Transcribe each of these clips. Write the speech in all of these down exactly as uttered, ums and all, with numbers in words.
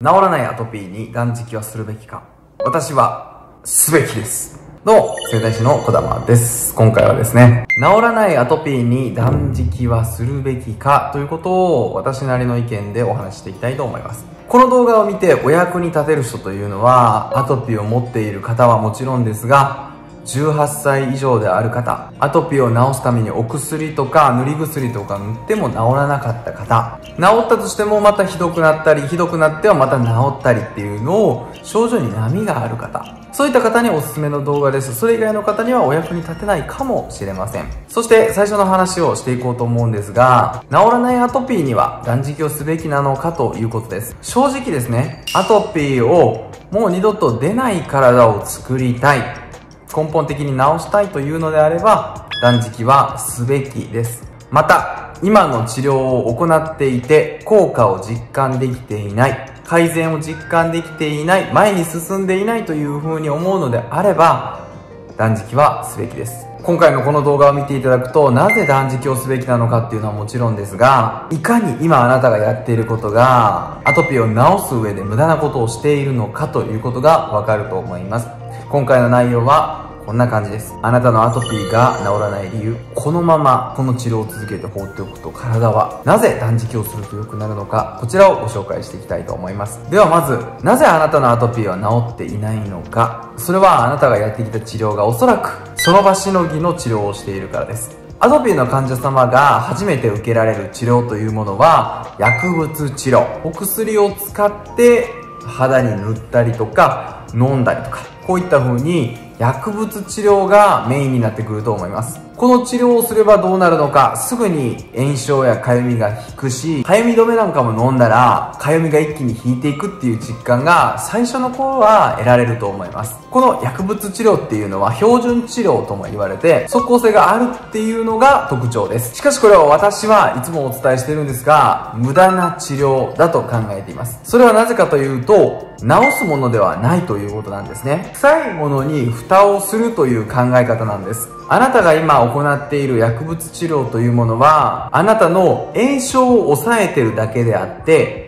らないアトピーに断食はするべきか？私は、すべきです。どうも、整体師の小玉です。今回はですね、治らないアトピーに断食はするべきかということを私なりの意見でお話ししていきたいと思います。この動画を見てお役に立てる人というのは、アトピーを持っている方はもちろんですが、じゅうはっさい以上である方、アトピーを治すためにお薬とか塗り薬とか塗っても治らなかった方、治ったとしてもまたひどくなったり、ひどくなってはまた治ったりっていうのを症状に波がある方、そういった方におすすめの動画です。それ以外の方にはお役に立てないかもしれません。そして最初の話をしていこうと思うんですが、治らないアトピーには断食をすべきなのかということです。正直ですね、アトピーをもう二度と出ない体を作りたい、根本的に治したいというのであれば、断食はすべきです。また、今の治療を行っていて、効果を実感できていない、改善を実感できていない、前に進んでいないというふうに思うのであれば、断食はすべきです。今回のこの動画を見ていただくと、なぜ断食をすべきなのかっていうのはもちろんですが、いかに今あなたがやっていることが、アトピーを治す上で無駄なことをしているのかということがわかると思います。今回の内容は、こんな感じです。あなたのアトピーが治らない理由、このままこの治療を続けて放っておくと体はなぜ断食をすると良くなるのか、こちらをご紹介していきたいと思います。ではまず、なぜあなたのアトピーは治っていないのか。それはあなたがやってきた治療がおそらくその場しのぎの治療をしているからです。アトピーの患者様が初めて受けられる治療というものは薬物治療。お薬を使って肌に塗ったりとか飲んだりとか、こういった風に薬物治療がメインになってくると思います。この治療をすればどうなるのか、すぐに炎症や痒みが引くし、痒み止めなんかも飲んだら痒みが一気に引いていくっていう実感が最初の頃は得られると思います。この薬物治療っていうのは標準治療とも言われて、即効性があるっていうのが特徴です。しかしこれは私はいつもお伝えしてるんですが、無駄な治療だと考えています。それはなぜかというと、治すものではないということなんですね。臭いものに蓋をするという考え方なんです。あなたが今行っている薬物治療というものは、あなたの炎症を抑えてるだけであって、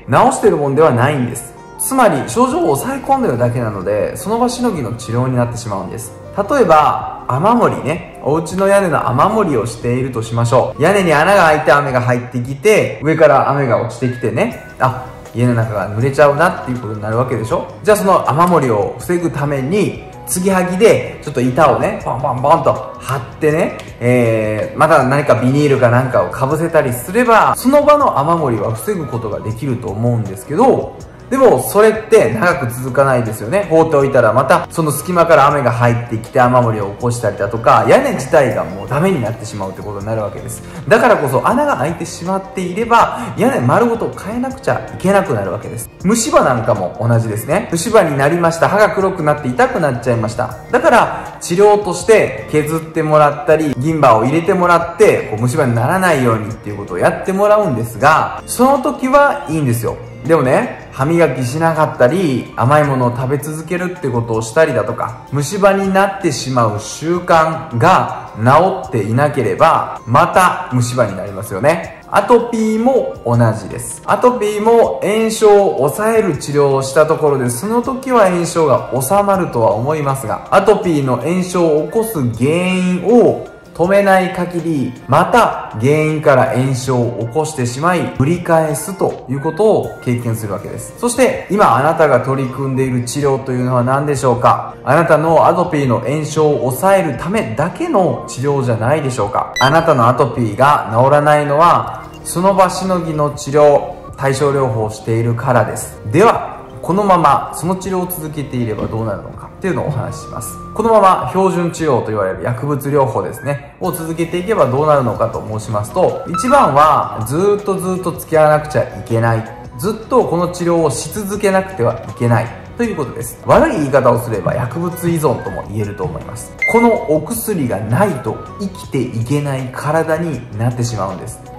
治してるもんではないんです。つまり、症状を抑え込んでるだけなので、その場しのぎの治療になってしまうんです。例えば、雨漏りね。お家の屋根の雨漏りをしているとしましょう。屋根に穴が開いて雨が入ってきて、上から雨が落ちてきてね。あ、家の中が濡れちゃうなっていうことになるわけでしょ。じゃあその雨漏りを防ぐために、継ぎはぎでちょっと板をね、ポンポンポンと貼ってね、えー、また何かビニールかなんかをかぶせたりすれば、その場の雨漏りは防ぐことができると思うんですけど、でもそれって長く続かないですよね。放っておいたらまたその隙間から雨が入ってきて雨漏りを起こしたりだとか、屋根自体がもうダメになってしまうってことになるわけです。だからこそ穴が開いてしまっていれば、屋根丸ごと変えなくちゃいけなくなるわけです。虫歯なんかも同じですね。虫歯になりました。歯が黒くなって痛くなっちゃいました。だから治療として削ってもらったり、銀歯を入れてもらって、こう虫歯にならないようにっていうことをやってもらうんですが、その時はいいんですよ。でもね、歯磨きしなかったり、甘いものを食べ続けるってことをしたりだとか、虫歯になってしまう習慣が治っていなければ、また虫歯になりますよね。アトピーも同じです。アトピーも炎症を抑える治療をしたところで、その時は炎症が収まるとは思いますが、アトピーの炎症を起こす原因を止めない限り、また原因から炎症を起こしてしまい、繰り返すということを経験するわけです。そして今あなたが取り組んでいる治療というのは何でしょうか？あなたのアトピーの炎症を抑えるためだけの治療じゃないでしょうか？あなたのアトピーが治らないのは、その場しのぎの治療、対症療法をしているからです。では、このままその治療を続けていればどうなるのかっていうのをお話しします。このまま標準治療と言われる薬物療法ですね、を続けていけばどうなるのかと申しますと、一番はずーっとずーっと付き合わなくちゃいけない。ずっとこの治療をし続けなくてはいけない。ということです。悪い言い方をすれば薬物依存とも言えると思います。このお薬がないと生きていけない体になってしまうんです。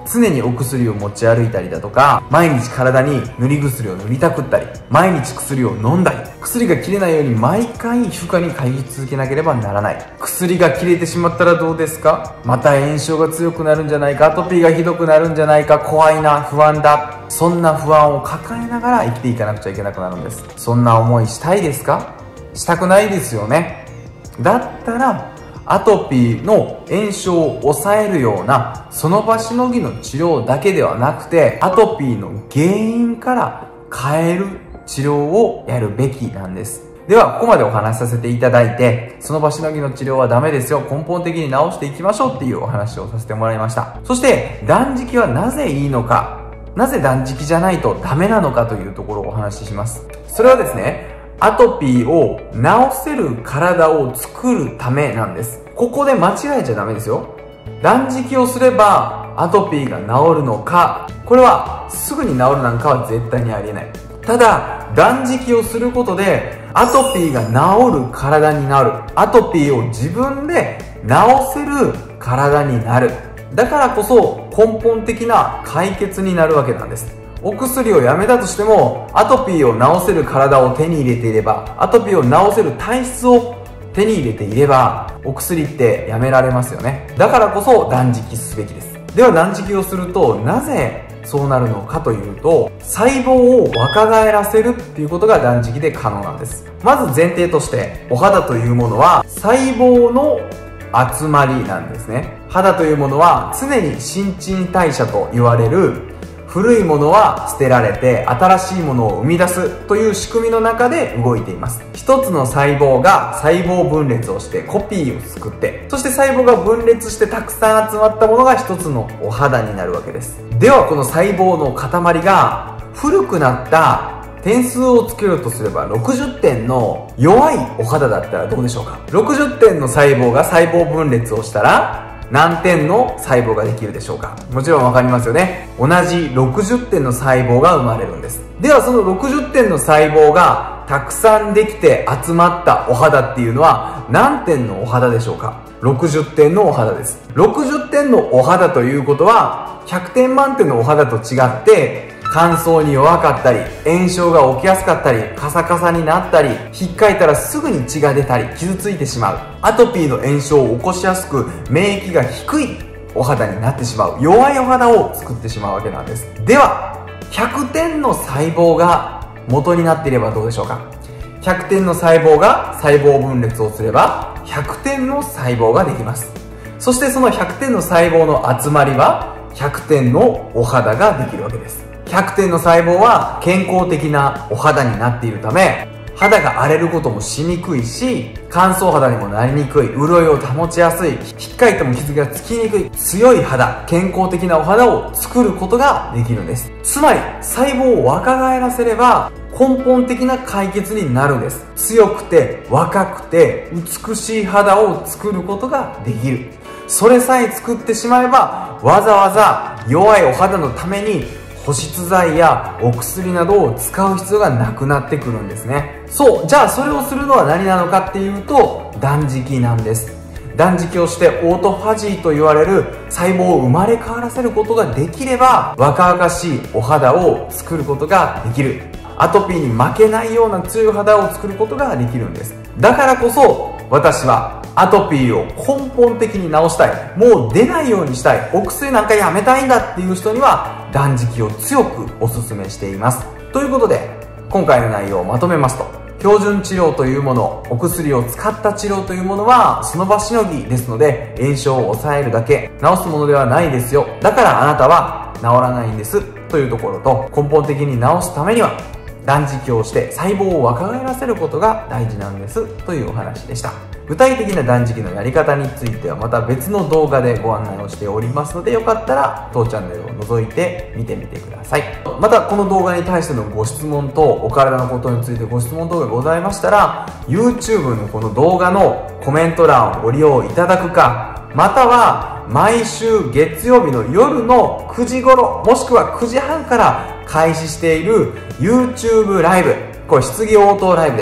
常にお薬を持ち歩いたりだとか、毎日体に塗り薬を塗りたくったり、毎日薬を飲んだり、薬が切れないように毎回皮膚科に通い続けなければならない。薬が切れてしまったらどうですか？また炎症が強くなるんじゃないか、アトピーがひどくなるんじゃないか、怖いな、不安だ。そんな不安を抱えながら生きていかなくちゃいけなくなるんです。そんな思いしたいですか？したくないですよね。だったらアトピーの炎症を抑えるようなその場しのぎの治療だけではなくて、アトピーの原因から変える治療をやるべきなんです。ではここまでお話しさせていただいて、その場しのぎの治療はダメですよ、根本的に治していきましょうっていうお話をさせてもらいました。そして断食はなぜいいのか、なぜ断食じゃないとダメなのかというところをお話しします。それはですね、アトピーを治せる体を作るためなんです。ここで間違えちゃダメですよ。断食をすればアトピーが治るのか、これはすぐに治るなんかは絶対にありえない。ただ断食をすることでアトピーが治る体になる、アトピーを自分で治せる体になる。だからこそ根本的な解決になるわけなんです。お薬をやめたとしてもアトピーを治せる体を手に入れていれば、アトピーを治せる体質を手に入れていれば、お薬ってやめられますよね。だからこそ断食すべきです。では断食をするとなぜそうなるのかというと、細胞を若返らせるっていうことが断食で可能なんです。まず前提として、お肌というものは細胞の集まりなんですね。肌というものは常に新陳代謝と言われる、古いものは捨てられて新しいものを生み出すという仕組みの中で動いています。一つの細胞が細胞分裂をしてコピーを作って、そして細胞が分裂してたくさん集まったものが一つのお肌になるわけです。ではこの細胞の塊が古くなった点数をつけるとすればろくじゅってんの弱いお肌だったらどうでしょうか？ろくじゅってんの細胞が細胞分裂をしたら何点の細胞ができるでしょうか？もちろんわかりますよね。同じろくじゅってんの細胞が生まれるんです。ではそのろくじゅってんの細胞がたくさんできて集まったお肌っていうのは何点のお肌でしょうか？ろくじゅってんのお肌です。ろくじゅってんのお肌ということはひゃくてん満点のお肌と違って乾燥に弱かったり、炎症が起きやすかったり、カサカサになったり、引っかいたらすぐに血が出たり、傷ついてしまう。アトピーの炎症を起こしやすく、免疫が低いお肌になってしまう。弱いお肌を作ってしまうわけなんです。では、ひゃくてんの細胞が元になっていればどうでしょうか？ひゃくてんの細胞が細胞分裂をすれば、ひゃくてんの細胞ができます。そしてそのひゃくてんの細胞の集まりは、ひゃくてんのお肌ができるわけです。ひゃくてんの細胞は健康的なお肌になっているため、肌が荒れることもしにくいし、乾燥肌にもなりにくい、潤いを保ちやすい、引っかいても傷がつきにくい、強い肌、健康的なお肌を作ることができるんです。つまり、細胞を若返らせれば、根本的な解決になるんです。強くて、若くて、美しい肌を作ることができる。それさえ作ってしまえば、わざわざ弱いお肌のために、保湿剤やお薬などを使う必要がなくなってくるんですね。そう、じゃあそれをするのは何なのかっていうと、断食なんです。断食をしてオートファジーと言われる細胞を生まれ変わらせることができれば、若々しいお肌を作ることができる。アトピーに負けないような強い肌を作ることができるんです。だからこそ、私はアトピーを根本的に治したい、もう出ないようにしたい、お薬なんかやめたいんだっていう人には断食を強くお勧めしています。ということで今回の内容をまとめますと、標準治療というもの、お薬を使った治療というものはその場しのぎですので、炎症を抑えるだけ、治すものではないですよ、だからあなたは治らないんですというところと、根本的に治すためには断食をして細胞を若返らせることが大事なんですというお話でした。具体的な断食のやり方についてはまた別の動画でご案内をしておりますので、よかったら当チャンネルを覗いて見てみてください。またこの動画に対してのご質問とお体のことについてご質問等がございましたら、 YouTube のこの動画のコメント欄をご利用いただくか、または毎週月曜日の夜のくじ頃もしくはくじはんから開始している YouTube ライブ、これ質疑応答ライブです。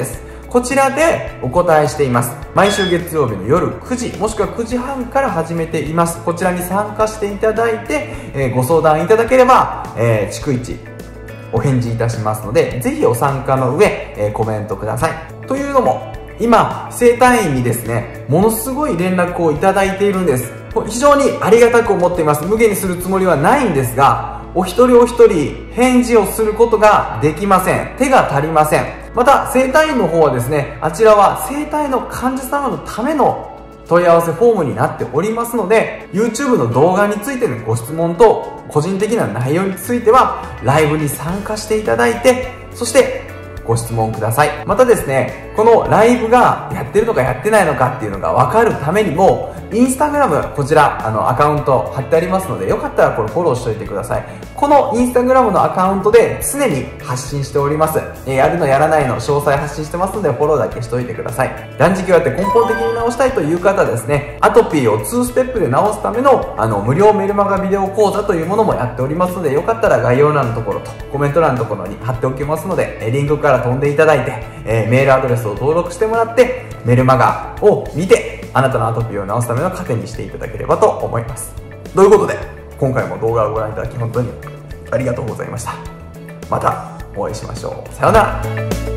こちらでお答えしています。毎週月曜日の夜くじもしくはくじはんから始めています。こちらに参加していただいて、えー、ご相談いただければ、えー、逐一お返事いたしますので、ぜひお参加の上、えー、コメントください。というのも、今整体院にですね、ものすごい連絡をいただいているんです。非常にありがたく思っています。無限にするつもりはないんですが、お一人お一人返事をすることができません。手が足りません。また整体院の方はですね、あちらは整体の患者様のための問い合わせフォームになっておりますので、 YouTube の動画についてのご質問と個人的な内容についてはライブに参加していただいて、そしてご質問ください。またですね、このライブがやってるのかやってないのかっていうのが分かるためにも、インスタグラム、こちら、あの、アカウント貼ってありますので、よかったらこれフォローしておいてください。このインスタグラムのアカウントで常に発信しております。えー、やるのやらないの詳細発信してますので、フォローだけしておいてください。断食をやって根本的に治したいという方ですね、アトピーをにステップで治すための、あの、無料メルマガビデオ講座というものもやっておりますので、よかったら概要欄のところとコメント欄のところに貼っておきますので、リンクから飛んでいただいて、えー、メールアドレスを登録してもらって、メルマガを見て、あなたのアトピーを治すための糧にしていただければと思います。ということで、今回も動画をご覧いただき本当にありがとうございました。またお会いしましょう。さようなら。